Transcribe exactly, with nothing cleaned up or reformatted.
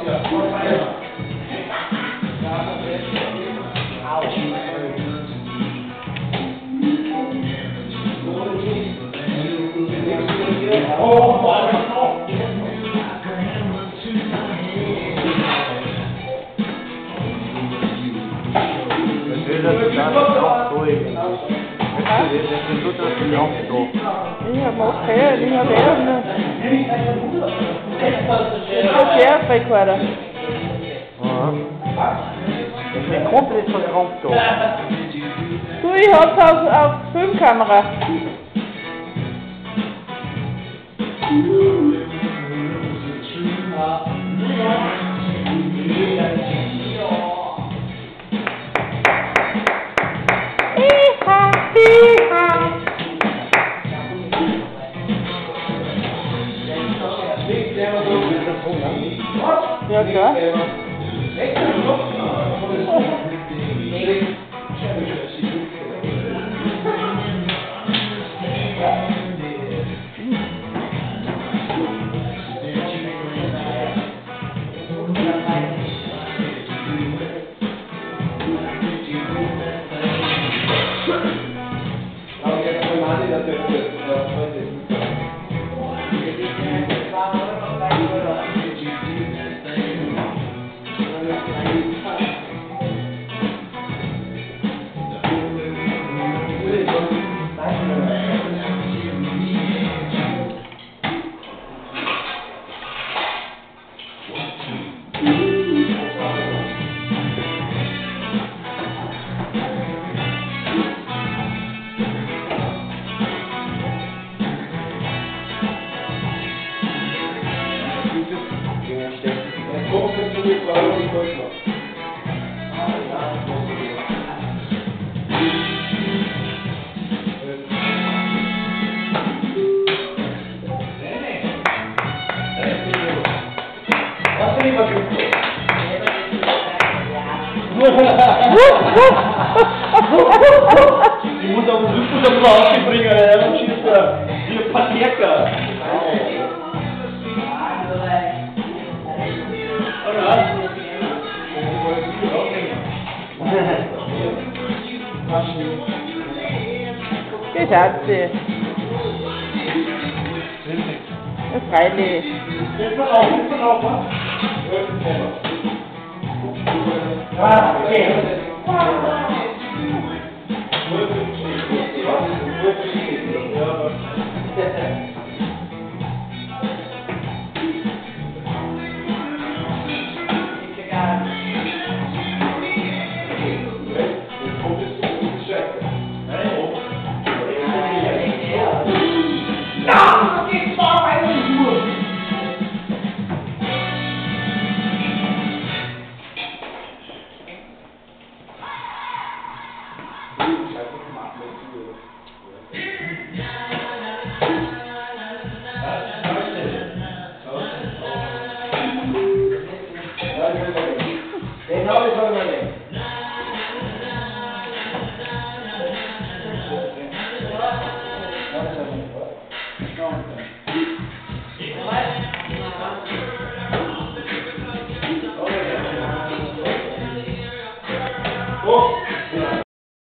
Ich habe auch gehört, ich habe eh noch. Das ist der Rekorder. Ich bin komplett verkrampft da. Du, ich hab's auf, auf Filmkamera. Iha, iha. Ja, klar. Ich muss auf den Rücken rausbringen, er dann schießt er wie ein Paterka. Geschatze. Ja, freilich. Jetzt mal auf, jetzt mal auf, was? Ah, okay.